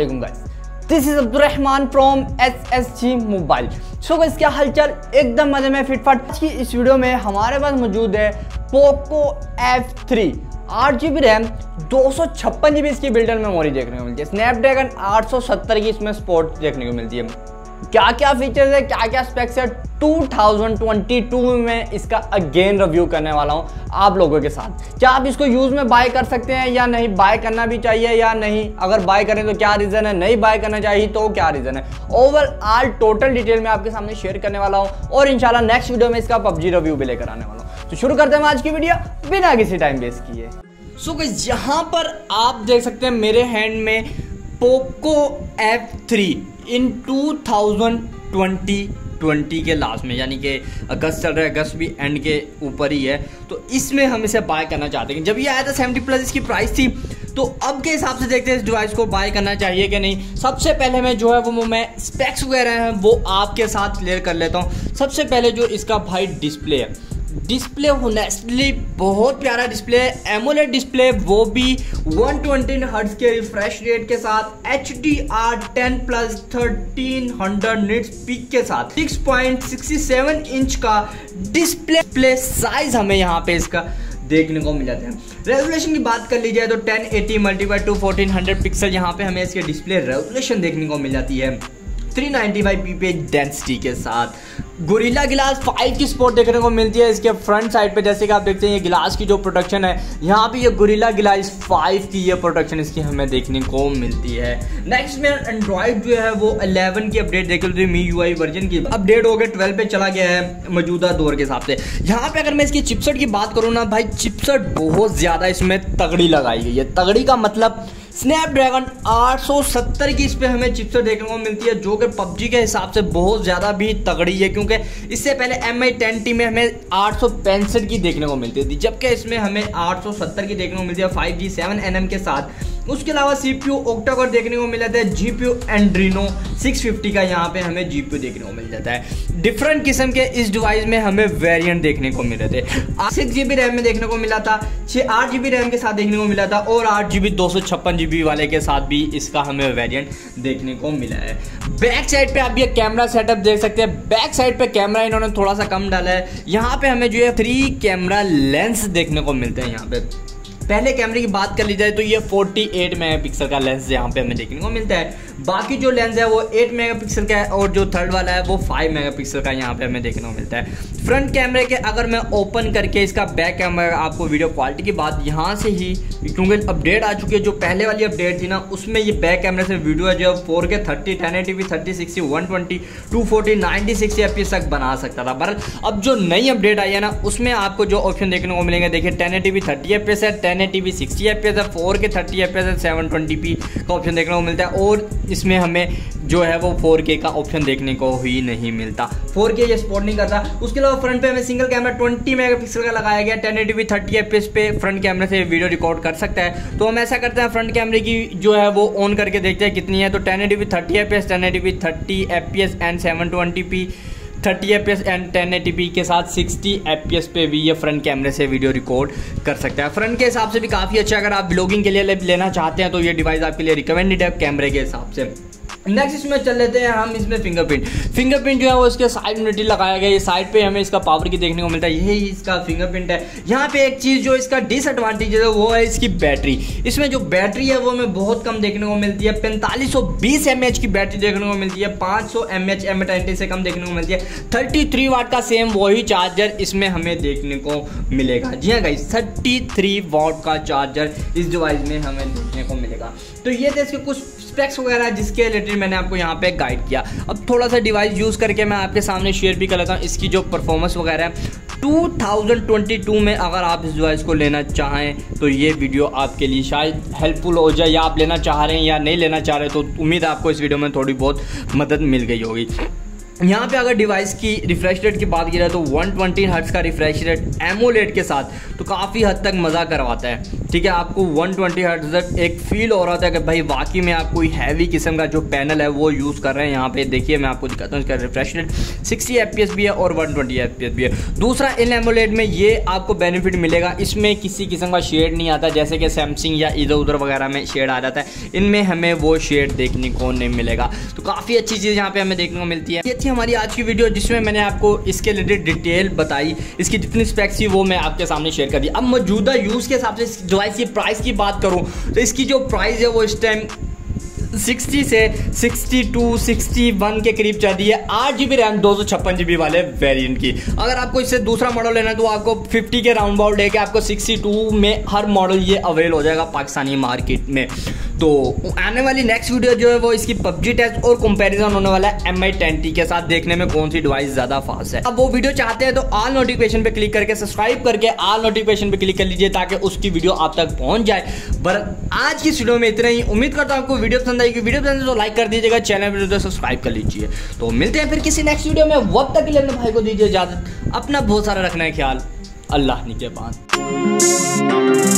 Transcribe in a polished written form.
वालेकुम guys, this is Abdurrahman from SSG mobile. So guys, क्या हालचाल? एकदम मजे में फिटफाट। आज की इस वीडियो में हमारे पास मौजूद है Poco F3 8GB RAM 256 GB इसकी बिल्ट इन मेमोरी देखने को मिलती है। स्नैपड्रैगन 870 की इसमें सपोर्ट देखने को मिलती है। क्या क्या फीचर्स है, क्या क्या स्पेक्स है, 2022 में इसका अगेन रिव्यू करने वाला हूं आप लोगों के साथ। क्या आप इसको यूज में बाय कर सकते हैं या नहीं, बाय करना भी चाहिए या नहीं, अगर बाय करें तो क्या रीजन है, नहीं बाय करना चाहिए तो क्या रीजन है, ओवरऑल टोटल डिटेल में आपके सामने शेयर करने वाला हूं और इंशाल्लाह नेक्स्ट वीडियो में इसका PUBG रिव्यू भी लेकर आने वाला हूं। तो शुरू करते हैं आज की वीडियो बिना किसी टाइम वेस्ट किए। सो गाइस, यहाँ पर आप देख सकते हैं मेरे हैंड में पोको F3 इन 2020 के लास्ट में, यानी कि अगस्त चल रहा है, अगस्त भी एंड के ऊपर ही है, तो इसमें हम इसे बाय करना चाहते हैं। जब ये आया था 70+ इसकी प्राइस थी, तो अब के हिसाब से देखते हैं इस डिवाइस को बाय करना चाहिए कि नहीं। सबसे पहले मैं जो है वो मैं स्पेक्स वगैरह हैं वो आपके साथ क्लियर कर लेता हूँ। सबसे पहले जो इसका भाई डिस्प्ले है, डिस्प्ले होनेस्टली बहुत प्यारा डिस्प्ले है। एमोलेड डिस्प्ले, वो भी 120 हर्ट्ज के रिफ्रेश रेट के साथ, HDR10+ 1300 निट्स पीक के साथ, 6.67 इंच का डिस्प्ले साइज हमें यहाँ पे इसका देखने को मिल जाते हैं। रेजोल्यूशन की बात कर ली जाए तो 1080x2 1400 पिक्सल यहाँ पे हमें इसके डिस्प्ले रेजोल्यूशन देखने को मिल जाती है। 395 ppi डेंसिटी के साथ गोरिल्ला ग्लास 5 की सपोर्ट देखने को मिलती है इसके फ्रंट साइड पे। जैसे कि आप देखते हैं ये ग्लास की जो प्रोटेक्शन है, यहाँ पे ये गोरिल्ला ग्लास 5 की ये प्रोटेक्शन इसकी हमें देखने को मिलती है। नेक्स्ट में एंड्रॉइड जो है वो 11 की अपडेट देख लो, MIUI वर्जन की अपडेट हो गए 12 पे चला गया है मौजूदा दौर के हिसाब से। यहाँ पे अगर मैं इसकी चिपसेट की बात करूँ ना भाई, चिपसेट बहुत ज्यादा इसमें तगड़ी लगाई गई है। तगड़ी का मतलब स्नैपड्रैगन 870 की इस पे हमें चिपसेट देखने को मिलती है, जो कि PUBG के हिसाब से बहुत ज़्यादा भी तगड़ी है, क्योंकि इससे पहले MI10T में हमें 865 की देखने को मिलती थी, जबकि इसमें हमें 870 की देखने को मिलती है 5G 7nm के साथ। उसके अलावा CPU ऑक्टा-कोर देखने को मिल जाता है, GPU एंड्रीनो 650 का यहाँ पे हमें GPU देखने को मिल जाता है। डिफरेंट किस्म के इस डिवाइस में हमें वेरिएंट देखने को मिले थे। 6GB रैम में देखने को मिला था, 8GB रैम के साथ देखने को मिला था और 8GB 256GB वाले के साथ भी इसका हमें वेरिएंट देखने को मिला है। बैक साइड पे आप ये कैमरा सेटअप देख सकते हैं। बैक साइड पे कैमरा इन्होंने थोड़ा सा कम डाला है। यहाँ पे हमें जो है 3 कैमरा लेंस देखने को मिलते हैं। यहाँ पे पहले कैमरे की बात कर ली जाए तो ये 48 मेगापिक्सल का लेंस यहाँ पे हमें देखने को मिलता है। बाकी जो लेंस है वो 8 मेगापिक्सल का है और जो थर्ड वाला है वो 5 मेगापिक्सल का यहाँ पे हमें देखने को मिलता है। फ्रंट कैमरे के अगर मैं ओपन करके इसका बैक कैमरा आपको वीडियो क्वालिटी की बात यहाँ से ही, क्योंकि अपडेट आ चुकी है, जो पहले वाली अपडेट थी ना उसमें ये बैक कैमरे से वीडियो है जो 4K 30 1080p 3060 120 240 90 60 FPS तक बना सकता था। पर अब जो नई अपडेट आई है ना उसमें आपको जो ऑप्शन देखने को मिलेंगे, देखिए 1080p 30 FPS है, 1080p 60 FPS है, 4K 30 FPS है, 720p का ऑप्शन देखने को मिलता है और इसमें हमें जो है वो 4K का ऑप्शन देखने को ही नहीं मिलता। 4K ये सपोर्ट नहीं करता। उसके अलावा फ्रंट पे हमें सिंगल कैमरा 20 मेगापिक्सल का लगाया गया, 1080p 30 FPS पे फ्रंट कैमरे से वीडियो रिकॉर्ड कर सकता है। तो हम ऐसा करते हैं, फ्रंट कैमरे की जो है वो ऑन करके देखते हैं कितनी है। तो 1080p 30 FPS 1080p 30 FPS and 720p 30 FPS and 1080p के साथ 60 FPS पे भी ये फ्रंट कैमरे से वीडियो रिकॉर्ड कर सकता है। फ्रंट के हिसाब से भी काफ़ी अच्छा, अगर आप ब्लॉगिंग के लिए लेना चाहते हैं तो ये डिवाइस आपके लिए रिकमेंडेड है कैमरे के हिसाब से। नेक्स्ट इसमें चल लेते हैं हम, इसमें फिंगरप्रिंट जो है वो इसके साइड में लगाया गया है। साइड पे हमें इसका पावर की देखने को मिलता है, यही इसका फिंगरप्रिंट है। यहाँ पे एक चीज़ जो इसका डिसएडवांटेज है वो है इसकी बैटरी। इसमें जो बैटरी है वो हमें बहुत कम देखने को मिलती है। 4520 mAh की बैटरी देखने को मिलती है, 500 mAh M90 से कम देखने को मिलती है। 33 वाट का सेम वही चार्जर इसमें हमें देखने को मिलेगा। जी हाँ गाइस, 33 वाट का चार्जर इस डिवाइस में हमें देखने को मिलेगा। तो ये थे इसके कुछ स्पेक्स वगैरह जिसके रिलेटेड मैंने आपको यहाँ पे गाइड किया। अब थोड़ा सा डिवाइस यूज़ करके मैं आपके सामने शेयर भी कर लेता हूँ इसकी जो परफॉर्मेंस वगैरह है। 2022 में अगर आप इस डिवाइस को लेना चाहें तो ये वीडियो आपके लिए शायद हेल्पफुल हो जाए, या आप लेना चाह रहे हैं या नहीं लेना चाह रहे, तो उम्मीद है आपको इस वीडियो में थोड़ी बहुत मदद मिल गई होगी। यहाँ पे अगर डिवाइस की रिफ्रेश रेट की बात की जाए तो 120 हर्ट्ज का रिफ्रेश रेट एमोलेड के साथ तो काफ़ी हद तक मज़ा करवाता है। ठीक है, आपको 120 हर्ट्ज तक एक फील हो रहा था कि भाई वाकई में आप कोई हैवी किस्म का जो पैनल है वो यूज़ कर रहे हैं। यहाँ पे देखिए मैं आपको दिखाता हूँ, इसका रिफ्रेश रेट 60 FPS भी है और 120 FPS भी है। दूसरा, इन एमोलेड में ये आपको बेनिफिट मिलेगा, इसमें किसी किस्म का शेड नहीं आता जैसे कि सैमसंग या इधर उधर वगैरह में शेड आ जाता है, इनमें हमें वो शेड देखने को नहीं मिलेगा। तो काफ़ी अच्छी चीज़ यहाँ पे हमें देखने को मिलती है। ये थी हमारी आज की वीडियो जिसमें मैंने आपको इसके रिलेटेड डिटेल बताई, इसकी जितनी स्पेक्स थी वो मैं आपके सामने शेयर कर दी। अब मौजूदा यूज़ के हिसाब से इस डिवाइस की प्राइस की बात करूं तो इसकी जो प्राइस है वो इस टाइम 60 से 62, 61 के करीब चल रही है। 8 GB रैम 256 GB वाले वेरिएंट की। अगर आपको इससे दूसरा मॉडल लेना है तो आपको 50 के राउंड अबाउट लेके आपको 62 में हर मॉडल ये अवेल हो जाएगा पाकिस्तानी मार्केट में। तो आने वाली नेक्स्ट वीडियो जो है वो इसकी पबजी टेस्ट और कंपैरिजन होने वाला है MI 10T के साथ, देखने में कौन सी डिवाइस ज़्यादा फास्ट है। अब वो वीडियो चाहते हैं तो ऑल नोटिफिकेशन पे क्लिक करके सब्सक्राइब करके ऑल नोटिफिकेशन पे क्लिक कर लीजिए ताकि उसकी वीडियो आप तक पहुंच जाए। पर आज की वीडियो में इतना ही। उम्मीद करता हूं आपको वीडियो पसंद आएगी। वीडियो पसंद है तो लाइक कर दीजिएगा, चैनल पर सब्सक्राइब कर लीजिए। तो मिलते हैं फिर किसी नेक्स्ट वीडियो में। वक्त तक के लिए अपने भाई को दीजिए इजाजत। अपना बहुत सारा रखना है ख्याल। अल्लाह निगहबान।